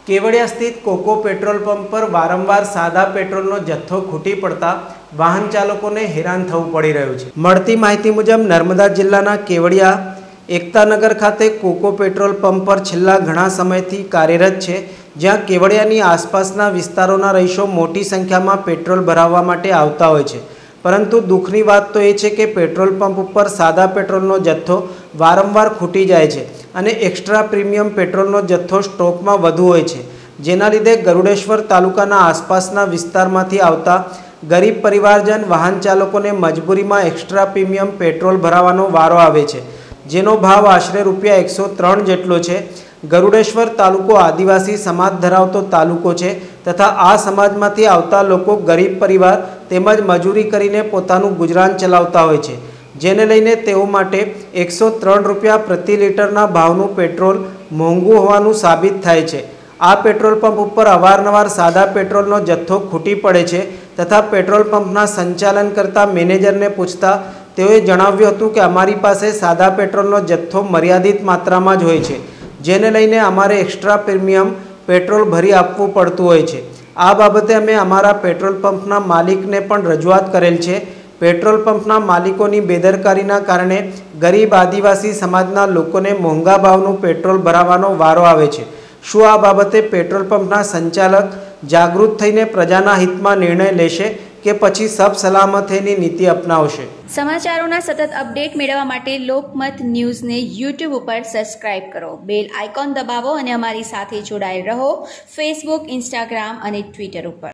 केवड़िया स्थित cocoa petrol pump पर वारंवार सादा पेट्रोलનો જથ્થો ખૂટી પડતા વાહન ચાલકોને હેરાન થવું પડી રહ્યું છે। મળતી માહિતી મુજબ નર્મદા જિલ્લાના કેવડિયા એકતાનગર ખાતે કોકો પેટ્રોલ પંપ પર છેલ્લા ઘણા સમયથી કાર્યરત છે, જ્યાં કેવડિયાની આસપાસના વિસ્તારોના રહીશો મોટી સંખ્યામાં પેટ્રોલ ભરાવવા માટે આવતા હોય છે। પરંતુ દુઃખની વાત તો એ છે કે પેટ્રોલ પંપ ઉપર સાદા પેટ્રોલનો જથ્થો વારંવાર ખૂટી જાય છે અને એક્સ્ટ્રા પ્રીમિયમ પેટ્રોલનો જથ્થો સ્ટોકમાં વધુ હોય છે, જેના લીધે ગરુડેશ્વર તાલુકાના આસપાસના વિસ્તારમાંથી આવતા ગરીબ પરિવારજન વાહન ચાલકોને મજબૂરીમાં એક્સ્ટ્રા પ્રીમિયમ પેટ્રોલ ભરાવવાનો વારો આવે છે, જેનો ભાવ આશરે ₹103 જેટલો છે। ગરુડેશ્વર તાલુકો આદિવાસી સમાજ ધરાવતો તાલુકો છે તથા આ સમાજમાંથી આવતા લોકો ગરીબ પરિવાર તેમજ મજૂરી કરીને પોતાનું ગુજરાન ચલાવતા હોય છે, જેને લઈને તેઓ માટે ₹103 પ્રતિ લીટરના ભાવનું પેટ્રોલ મોંઘું હોવાનું સાબિત થાય છે। આ પેટ્રોલ પંપ ઉપર અવારનવાર સાદા પેટ્રોલનો જથ્થો ખૂટી પડે છે તથા પેટ્રોલ પંપના સંચાલન કરતા મેનેજરને પૂછતા તેઓએ જણાવ્યું હતું કે અમારી પાસે સાદા પેટ્રોલનો જથ્થો મર્યાદિત માત્રામાં જ હોય છે, જેને લઈને અમારે એક્સ્ટ્રા પ્રીમિયમ પેટ્રોલ ભરી આપવું પડતું હોય છે। આ બાબતે અમે અમારા પેટ્રોલ પંપના માલિકને પણ રજૂઆત કરેલ છે। पेट्रोल पंपना मालिकोनी बेदरकारीना कारणे गरीब आदिवासी समाजना लोकोने मोंघा भावनु पेट्रोल भरावानो वारो आवे छे। शुं आ बाबते पेट्रोल पंपना संचालक जागृत थईने प्रजाना हितमां निर्णय लेशे के पछी सब सलामतीनी नीति अपनावशे? समाचारोना सतत अपडेट मेळववा माटे लोकमत न्यूज ने YouTube पर सब्सक्राइब करो, बेल आइकॉन दबावो अने अमारी साथे जोडाયેલ રહો फेसबुक, इंस्टाग्राम अने ट्विटर पर।